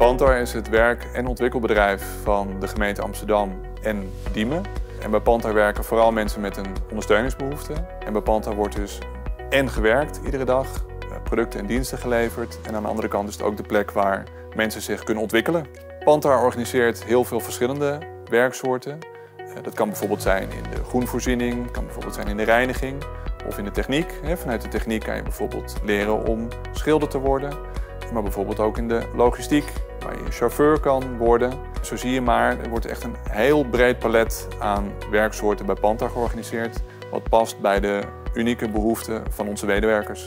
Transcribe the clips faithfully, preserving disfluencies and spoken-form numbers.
Panther is het werk- en ontwikkelbedrijf van de gemeente Amsterdam en Diemen. En bij Panther werken vooral mensen met een ondersteuningsbehoefte. En bij Panther wordt dus en gewerkt iedere dag, producten en diensten geleverd. En aan de andere kant is het ook de plek waar mensen zich kunnen ontwikkelen. Panther organiseert heel veel verschillende werksoorten. Dat kan bijvoorbeeld zijn in de groenvoorziening, kan bijvoorbeeld zijn in de reiniging of in de techniek. Vanuit de techniek kan je bijvoorbeeld leren om schilder te worden. Maar bijvoorbeeld ook in de logistiek, waar je chauffeur kan worden. Zo zie je maar, er wordt echt een heel breed palet aan werksoorten bij Panther georganiseerd. Wat past bij de unieke behoeften van onze medewerkers.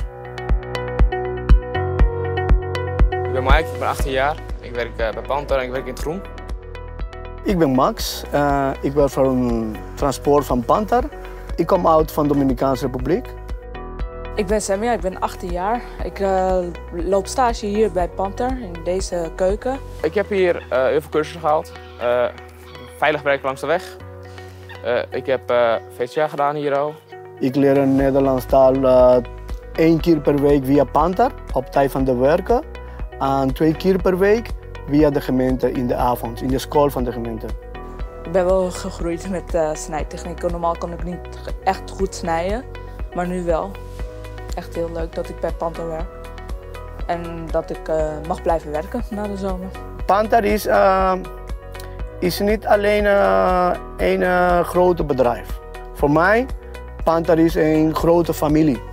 Ik ben Mike, ik ben achttien jaar. Ik werk bij Panther en ik werk in het groen. Ik ben Max. Uh, ik werk voor een transport van Panther. Ik kom uit van de Dominicaanse Republiek. Ik ben Samia, ik ben achttien jaar. Ik uh, loop stage hier bij Panther in deze keuken. Ik heb hier uh, heel veel cursussen gehaald. Uh, veilig werken langs de weg. Uh, ik heb uh, V C A gedaan hier al. Ik leer een Nederlands taal uh, één keer per week via Panther op tijd van de werken. En twee keer per week via de gemeente in de avond, in de school van de gemeente. Ik ben wel gegroeid met uh, snijtechnieken. Normaal kon ik niet echt goed snijden, maar nu wel. Echt heel leuk dat ik bij Panther werk. En dat ik uh, mag blijven werken na de zomer. Panther is, uh, is niet alleen uh, een uh, groot bedrijf. Voor mij, Panther is een grote familie.